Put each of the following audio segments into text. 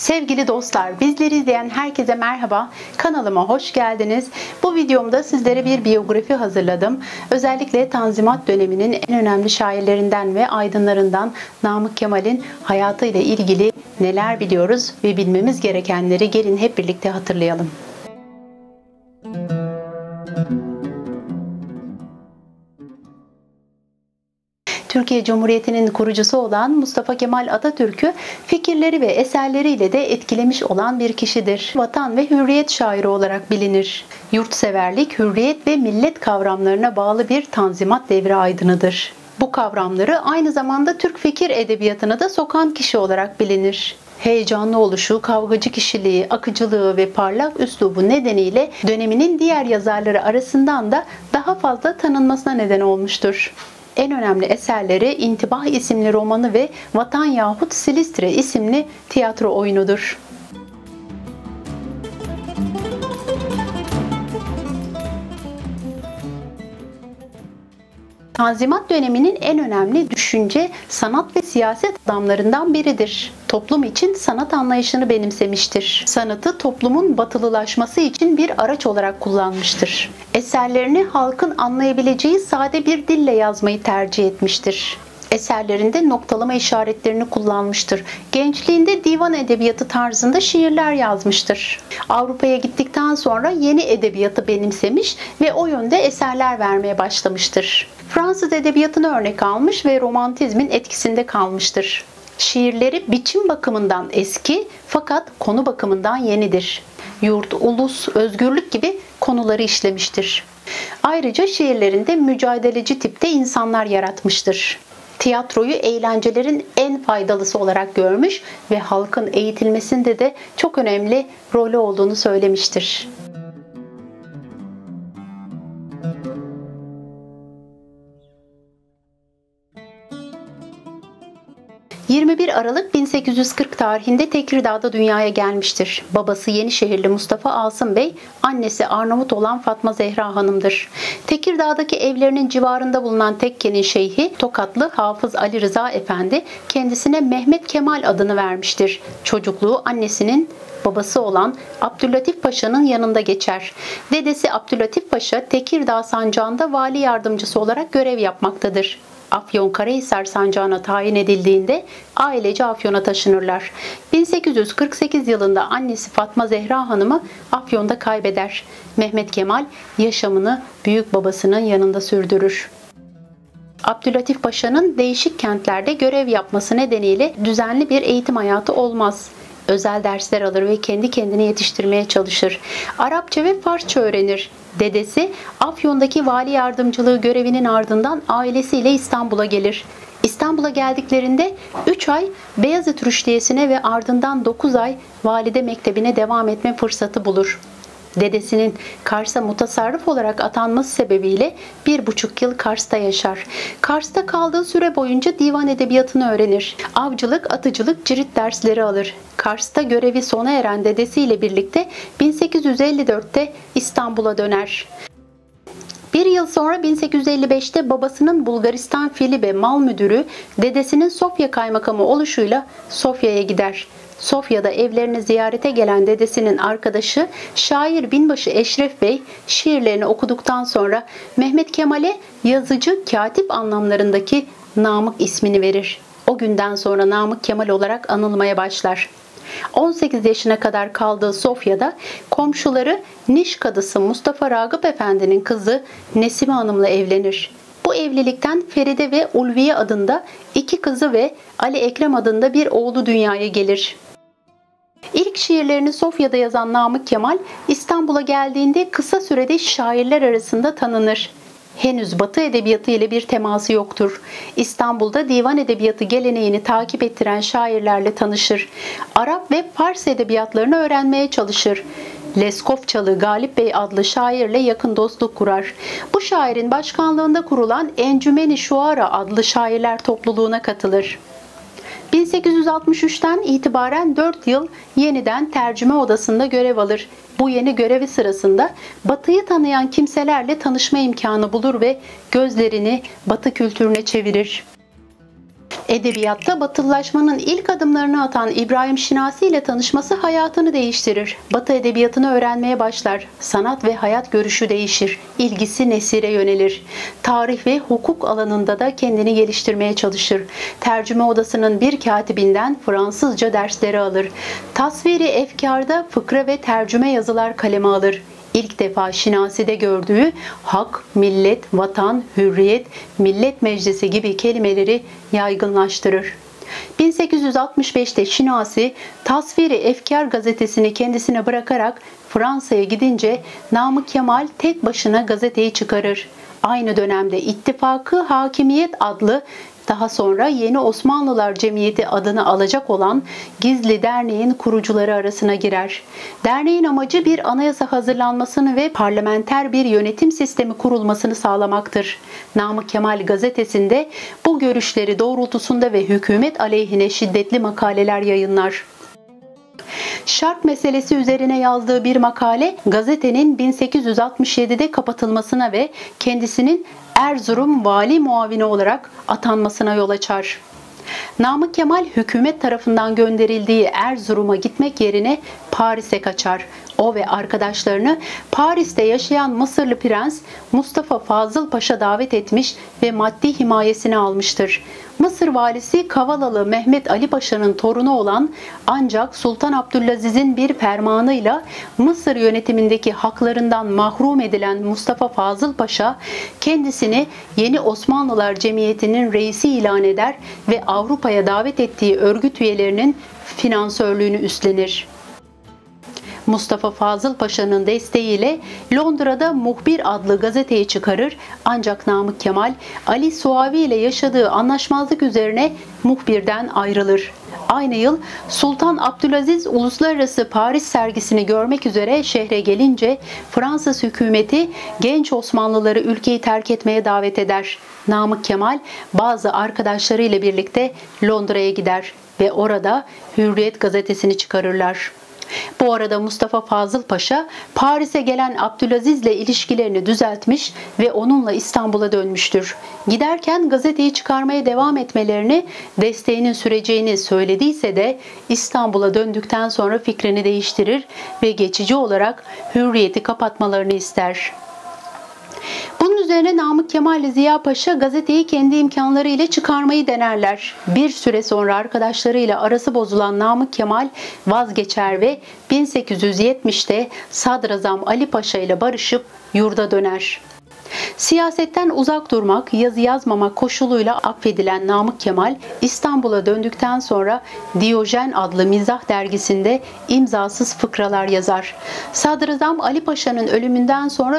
Sevgili dostlar, bizleri izleyen herkese merhaba. Kanalıma hoş geldiniz. Bu videomda sizlere bir biyografi hazırladım. Özellikle Tanzimat döneminin en önemli şairlerinden ve aydınlarından Namık Kemal'in hayatıyla ilgili neler biliyoruz ve bilmemiz gerekenleri gelin hep birlikte hatırlayalım. Türkiye Cumhuriyeti'nin kurucusu olan Mustafa Kemal Atatürk'ü fikirleri ve eserleriyle de etkilemiş olan bir kişidir. Vatan ve hürriyet şairi olarak bilinir. Yurtseverlik, hürriyet ve millet kavramlarına bağlı bir Tanzimat devri aydınıdır. Bu kavramları aynı zamanda Türk fikir edebiyatına da sokan kişi olarak bilinir. Heyecanlı oluşu, kavgacı kişiliği, akıcılığı ve parlak üslubu nedeniyle döneminin diğer yazarları arasından da daha fazla tanınmasına neden olmuştur. En önemli eserleri İntibah isimli romanı ve Vatan yahut Silistre isimli tiyatro oyunudur. Tanzimat döneminin en önemli düşünce, sanat ve siyaset adamlarından biridir. Toplum için sanat anlayışını benimsemiştir. Sanatı toplumun batılılaşması için bir araç olarak kullanmıştır. Eserlerini halkın anlayabileceği sade bir dille yazmayı tercih etmiştir. Eserlerinde noktalama işaretlerini kullanmıştır. Gençliğinde divan edebiyatı tarzında şiirler yazmıştır. Avrupa'ya gittikten sonra yeni edebiyatı benimsemiş ve o yönde eserler vermeye başlamıştır. Fransız edebiyatını örnek almış ve romantizmin etkisinde kalmıştır. Şiirleri biçim bakımından eski fakat konu bakımından yenidir. Yurt, ulus, özgürlük gibi konuları işlemiştir. Ayrıca şiirlerinde mücadeleci tipte insanlar yaratmıştır. Tiyatroyu eğlencelerin en faydalısı olarak görmüş ve halkın eğitilmesinde de çok önemli rolü olduğunu söylemiştir. 21 Aralık 1840 tarihinde Tekirdağ'da dünyaya gelmiştir. Babası Yenişehirli Mustafa Asım Bey, annesi Arnavut olan Fatma Zehra Hanım'dır. Tekirdağ'daki evlerinin civarında bulunan tekkenin şeyhi Tokatlı Hafız Ali Rıza Efendi kendisine Mehmet Kemal adını vermiştir. Çocukluğu annesinin babası olan Abdüllatif Paşa'nın yanında geçer. Dedesi Abdüllatif Paşa Tekirdağ sancağında vali yardımcısı olarak görev yapmaktadır. Afyonkarahisar sancağına tayin edildiğinde ailece Afyon'a taşınırlar. 1848 yılında annesi Fatma Zehra Hanım'ı Afyon'da kaybeder. Mehmet Kemal yaşamını büyük babasının yanında sürdürür. Abdüllatif Paşa'nın değişik kentlerde görev yapması nedeniyle düzenli bir eğitim hayatı olmaz. Özel dersler alır ve kendi kendini yetiştirmeye çalışır. Arapça ve Farsça öğrenir. Dedesi Afyon'daki vali yardımcılığı görevinin ardından ailesiyle İstanbul'a gelir. İstanbul'a geldiklerinde 3 ay Beyazıt Rüştiyesi'ne ve ardından 9 ay Valide Mektebi'ne devam etme fırsatı bulur. Dedesinin Kars'a mutasarrıf olarak atanması sebebiyle 1,5 yıl Kars'ta yaşar. Kars'ta kaldığı süre boyunca divan edebiyatını öğrenir. Avcılık, atıcılık, cirit dersleri alır. Kars'ta görevi sona eren dedesiyle birlikte 1854'te İstanbul'a döner. Bir yıl sonra 1855'te babasının Bulgaristan Fili Mal Müdürü, dedesinin Sofya Kaymakamı oluşuyla Sofya'ya gider. Sofya'da evlerini ziyarete gelen dedesinin arkadaşı şair binbaşı Eşref Bey şiirlerini okuduktan sonra Mehmet Kemal'e yazıcı, katip anlamlarındaki Namık ismini verir. O günden sonra Namık Kemal olarak anılmaya başlar. 18 yaşına kadar kaldığı Sofya'da komşuları Niş Kadısı Mustafa Ragıp Efendi'nin kızı Nesime Hanım'la evlenir. Bu evlilikten Feride ve Ulviye adında 2 kızı ve Ali Ekrem adında bir oğlu dünyaya gelir. İlk şiirlerini Sofya'da yazan Namık Kemal, İstanbul'a geldiğinde kısa sürede şairler arasında tanınır. Henüz Batı edebiyatı ile bir teması yoktur. İstanbul'da divan edebiyatı geleneğini takip ettiren şairlerle tanışır. Arap ve Fars edebiyatlarını öğrenmeye çalışır. Leskovçalı Galip Bey adlı şairle yakın dostluk kurar. Bu şairin başkanlığında kurulan Encümeni Şuara adlı şairler topluluğuna katılır. 1863'ten itibaren 4 yıl yeniden tercüme odasında görev alır. Bu yeni görevi sırasında Batı'yı tanıyan kimselerle tanışma imkanı bulur ve gözlerini Batı kültürüne çevirir. Edebiyatta batılılaşmanın ilk adımlarını atan İbrahim Şinasi ile tanışması hayatını değiştirir. Batı edebiyatını öğrenmeye başlar. Sanat ve hayat görüşü değişir. İlgisi nesire yönelir. Tarih ve hukuk alanında da kendini geliştirmeye çalışır. Tercüme odasının bir katibinden Fransızca dersleri alır. Tasviri efkarda fıkra ve tercüme yazılar kaleme alır. İlk defa Şinasi'de gördüğü hak, millet, vatan, hürriyet, millet meclisi gibi kelimeleri yaygınlaştırır. 1865'te Şinasi, Tasviri Efkar gazetesini kendisine bırakarak Fransa'ya gidince Namık Kemal tek başına gazeteyi çıkarır. Aynı dönemde İttifakı Hakimiyet adlı, daha sonra Yeni Osmanlılar Cemiyeti adını alacak olan gizli derneğin kurucuları arasına girer. Derneğin amacı bir anayasa hazırlanmasını ve parlamenter bir yönetim sistemi kurulmasını sağlamaktır. Namık Kemal gazetesinde bu görüşleri doğrultusunda ve hükümet aleyhine şiddetli makaleler yayınlar. Şark meselesi üzerine yazdığı bir makale gazetenin 1867'de kapatılmasına ve kendisinin Erzurum vali muavini olarak atanmasına yol açar. Namık Kemal hükümet tarafından gönderildiği Erzurum'a gitmek yerine Paris'e kaçar. O ve arkadaşlarını Paris'te yaşayan Mısırlı Prens Mustafa Fazıl Paşa davet etmiş ve maddi himayesini almıştır. Mısır valisi Kavalalı Mehmet Ali Paşa'nın torunu olan ancak Sultan Abdülaziz'in bir fermanıyla Mısır yönetimindeki haklarından mahrum edilen Mustafa Fazıl Paşa kendisini Yeni Osmanlılar Cemiyeti'nin reisi ilan eder ve Avrupa'ya davet ettiği örgüt üyelerinin finansörlüğünü üstlenir. Mustafa Fazıl Paşa'nın desteğiyle Londra'da Muhbir adlı gazeteyi çıkarır ancak Namık Kemal Ali Suavi ile yaşadığı anlaşmazlık üzerine Muhbir'den ayrılır. Aynı yıl Sultan Abdülaziz Uluslararası Paris sergisini görmek üzere şehre gelince Fransız hükümeti genç Osmanlıları ülkeyi terk etmeye davet eder. Namık Kemal bazı arkadaşlarıyla birlikte Londra'ya gider ve orada Hürriyet gazetesini çıkarırlar. Bu arada Mustafa Fazıl Paşa Paris'e gelen Abdülaziz ile ilişkilerini düzeltmiş ve onunla İstanbul'a dönmüştür. Giderken gazeteyi çıkarmaya devam etmelerini, desteğinin süreceğini söylediyse de İstanbul'a döndükten sonra fikrini değiştirir ve geçici olarak Hürriyet'i kapatmalarını ister. Bunun üzerine Namık Kemal ile Ziya Paşa gazeteyi kendi imkanları ile çıkarmayı denerler. Bir süre sonra arkadaşlarıyla arası bozulan Namık Kemal vazgeçer ve 1870'te Sadrazam Ali Paşa ile barışıp yurda döner. Siyasetten uzak durmak, yazı yazmamak koşuluyla affedilen Namık Kemal, İstanbul'a döndükten sonra Diyojen adlı mizah dergisinde imzasız fıkralar yazar. Sadrazam Ali Paşa'nın ölümünden sonra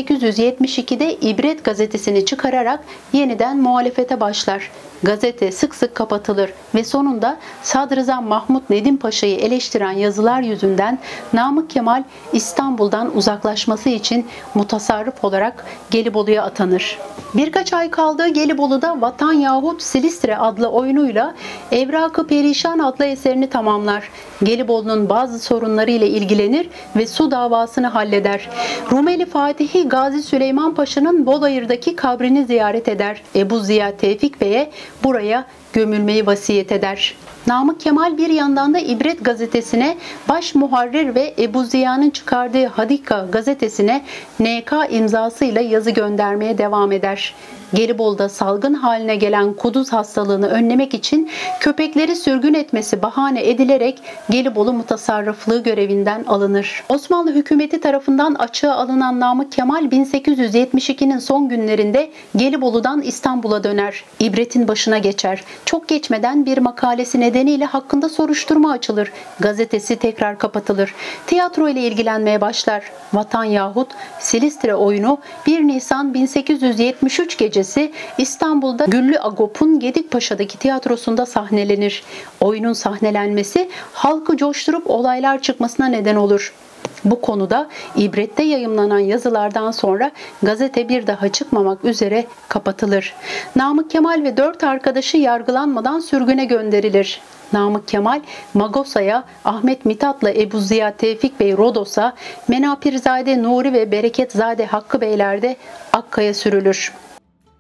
1872'de İbret gazetesini çıkararak yeniden muhalefete başlar. Gazete sık sık kapatılır ve sonunda Sadrazam Mahmut Nedim Paşa'yı eleştiren yazılar yüzünden Namık Kemal İstanbul'dan uzaklaşması için mutasarrıf olarak Gelibolu'ya atanır. Birkaç ay kaldığı Gelibolu'da Vatan yahut Silistre adlı oyunuyla Evrak-ı Perişan adlı eserini tamamlar. Gelibolu'nun bazı sorunları ile ilgilenir ve su davasını halleder. Rumeli Fatihi Gazi Süleyman Paşa'nın Bolayır'daki kabrini ziyaret eder. Ebu Ziya Tevfik Bey'e buraya gömülmeyi vasiyet eder. Namık Kemal bir yandan da İbret gazetesine baş muharrir ve Ebu Ziya'nın çıkardığı Hadika gazetesine NK imzasıyla yazı göndermeye devam eder. Gelibolu'da salgın haline gelen kuduz hastalığını önlemek için köpekleri sürgün etmesi bahane edilerek Gelibolu mutasarrıflığı görevinden alınır. Osmanlı hükümeti tarafından açığa alınan Namık Kemal 1872'nin son günlerinde Gelibolu'dan İstanbul'a döner. İbret'in başına geçer. Çok geçmeden bir makalesi nedeniyle hakkında soruşturma açılır. Gazetesi tekrar kapatılır. Tiyatro ile ilgilenmeye başlar. Vatan yahut Silistre oyunu 1 Nisan 1873 gecesi İstanbul'da Güllü Agop'un Gedikpaşa'daki tiyatrosunda sahnelenir. Oyunun sahnelenmesi halkı coşturup olaylar çıkmasına neden olur. Bu konuda İbret'te yayımlanan yazılardan sonra gazete bir daha çıkmamak üzere kapatılır. Namık Kemal ve 4 arkadaşı yargılanmadan sürgüne gönderilir. Namık Kemal, Magosa'ya, Ahmet Mithat'la Ebu Ziya Tevfik Bey Rodos'a, Menapirzade Nuri ve Bereketzade Hakkı Beyler de Akkaya sürülür.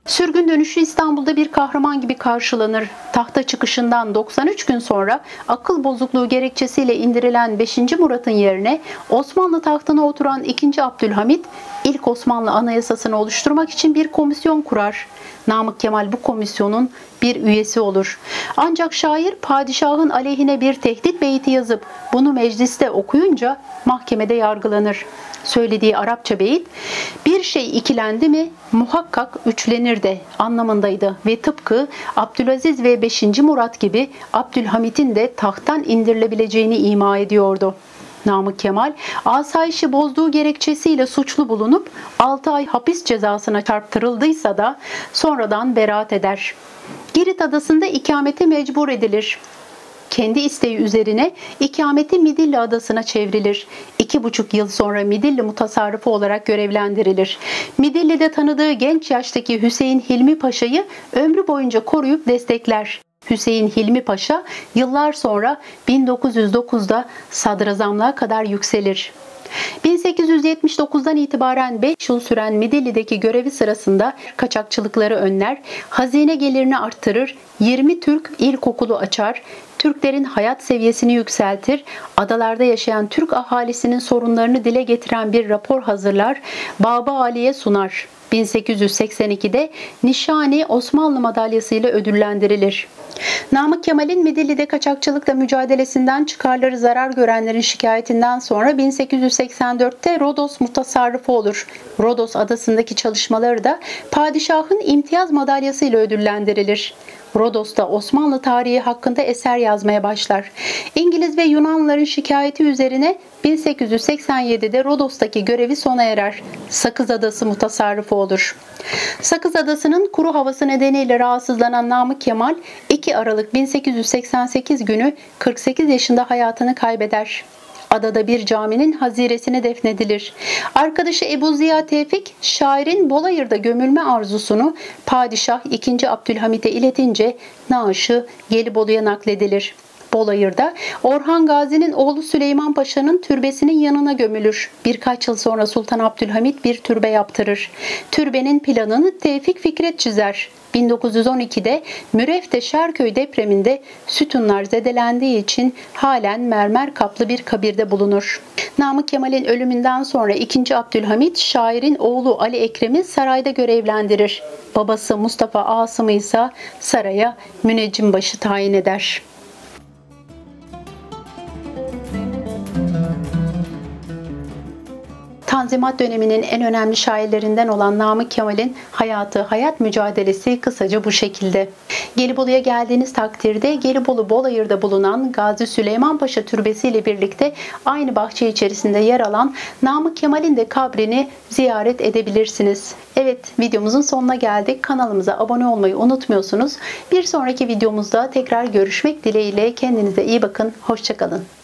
Sürgün dönüşü İstanbul'da bir kahraman gibi karşılanır. Tahta çıkışından 93 gün sonra akıl bozukluğu gerekçesiyle indirilen 5. Murat'ın yerine Osmanlı tahtına oturan 2. Abdülhamit ilk Osmanlı Anayasasını oluşturmak için bir komisyon kurar. Namık Kemal bu komisyonun bir üyesi olur. Ancak şair padişahın aleyhine bir tehdit beyti yazıp bunu mecliste okuyunca mahkemede yargılanır. Söylediği Arapça beyit bir şey ikilendi mi muhakkak üçlenir de anlamındaydı ve tıpkı Abdülaziz ve 5. Murat gibi Abdülhamit'in de tahttan indirilebileceğini ima ediyordu. Namık Kemal asayişi bozduğu gerekçesiyle suçlu bulunup 6 ay hapis cezasına çarptırıldıysa da sonradan beraat eder. Girit adasında ikamete mecbur edilir. Kendi isteği üzerine ikameti Midilli adasına çevrilir. 2,5 yıl sonra Midilli mutasarrıfı olarak görevlendirilir. Midilli'de tanıdığı genç yaştaki Hüseyin Hilmi Paşa'yı ömrü boyunca koruyup destekler. Hüseyin Hilmi Paşa yıllar sonra 1909'da sadrazamlığa kadar yükselir. 1879'dan itibaren 5 yıl süren Midilli'deki görevi sırasında kaçakçılıkları önler, hazine gelirini arttırır, 20 Türk ilkokulu açar, Türklerin hayat seviyesini yükseltir, adalarda yaşayan Türk ahalisinin sorunlarını dile getiren bir rapor hazırlar, Baba Ali'ye sunar. 1882'de Nişani Osmanlı madalyası ile ödüllendirilir. Namık Kemal'in Midilli'de kaçakçılıkla mücadelesinden çıkarları zarar görenlerin şikayetinden sonra 1884'te Rodos mutasarrıfı olur. Rodos adasındaki çalışmaları da padişahın imtiyaz madalyası ile ödüllendirilir. Rodos'ta Osmanlı tarihi hakkında eser yazmaya başlar. İngiliz ve Yunanlıların şikayeti üzerine 1887'de Rodos'taki görevi sona erer. Sakız Adası mutasarrıfı olur. Sakız Adası'nın kuru havası nedeniyle rahatsızlanan Namık Kemal 2 Aralık 1888 günü 48 yaşında hayatını kaybeder. Adada bir caminin haziresine defnedilir. Arkadaşı Ebu Ziya Tevfik, şairin Bolayır'da gömülme arzusunu Padişah 2. Abdülhamit'e iletince naaşı Gelibolu'ya nakledilir. Bolayır'da Orhan Gazi'nin oğlu Süleyman Paşa'nın türbesinin yanına gömülür. Birkaç yıl sonra Sultan Abdülhamit bir türbe yaptırır. Türbenin planını Tevfik Fikret çizer. 1912'de Mürefte Şerköy depreminde sütunlar zedelendiği için halen mermer kaplı bir kabirde bulunur. Namık Kemal'in ölümünden sonra 2. Abdülhamit şairin oğlu Ali Ekrem'i sarayda görevlendirir. Babası Mustafa Asım'ı ise saraya müneccimbaşı tayin eder. Tanzimat döneminin en önemli şairlerinden olan Namık Kemal'in hayatı, hayat mücadelesi kısaca bu şekilde. Gelibolu'ya geldiğiniz takdirde Gelibolu Bolayır'da bulunan Gazi Süleyman Paşa Türbesi ile birlikte aynı bahçe içerisinde yer alan Namık Kemal'in de kabrini ziyaret edebilirsiniz. Evet, videomuzun sonuna geldik. Kanalımıza abone olmayı unutmuyorsunuz. Bir sonraki videomuzda tekrar görüşmek dileğiyle. Kendinize iyi bakın. Hoşça kalın.